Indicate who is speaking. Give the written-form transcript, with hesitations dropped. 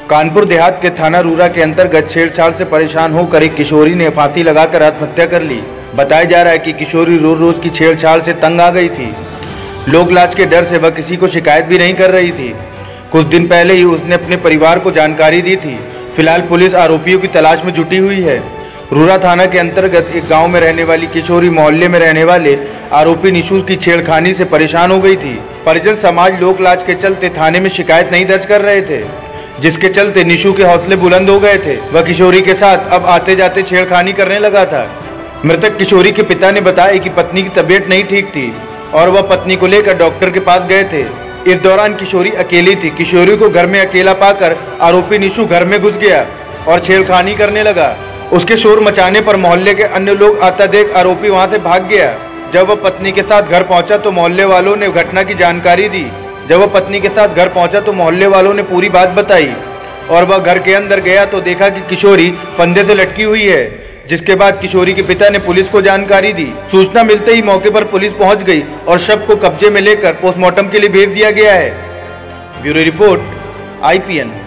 Speaker 1: कानपुर देहात के थाना रूरा के अंतर्गत छेड़छाड़ से परेशान होकर एक किशोरी ने फांसी लगाकर आत्महत्या कर ली। बताया जा रहा है कि किशोरी रोज रोज की छेड़छाड़ से तंग आ गई थी। लोक लाज के डर से वह किसी को शिकायत भी नहीं कर रही थी। कुछ दिन पहले ही उसने अपने परिवार को जानकारी दी थी। फिलहाल पुलिस आरोपियों की तलाश में जुटी हुई है। रूरा थाना के अंतर्गत एक गांव में रहने वाली किशोरी मोहल्ले में रहने वाले आरोपी निशु की छेड़खानी से परेशान हो गई थी। परिजन समाज लोक लाज के चलते थाने में शिकायत नहीं दर्ज कर रहे थे, जिसके चलते निशु के हौसले बुलंद हो गए थे। वह किशोरी के साथ अब आते जाते छेड़खानी करने लगा था। मृतक किशोरी के पिता ने बताया कि पत्नी की तबीयत नहीं ठीक थी और वह पत्नी को लेकर डॉक्टर के पास गए थे। इस दौरान किशोरी अकेली थी। किशोरी को घर में अकेला पाकर आरोपी निशु घर में घुस गया और छेड़खानी करने लगा। उसके शोर मचाने पर मोहल्ले के अन्य लोग आता देख आरोपी वहां से भाग गया। जब वह पत्नी के साथ घर पहुंचा तो मोहल्ले वालों ने घटना की जानकारी दी। जब वह पत्नी के साथ घर पहुंचा तो मोहल्ले वालों ने पूरी बात बताई और वह घर के अंदर गया तो देखा कि किशोरी फंदे से लटकी हुई है, जिसके बाद किशोरी के पिता ने पुलिस को जानकारी दी। सूचना मिलते ही मौके पर पुलिस पहुंच गई और शव को कब्जे में लेकर पोस्टमार्टम के लिए भेज दिया गया है। Bureau report IPN।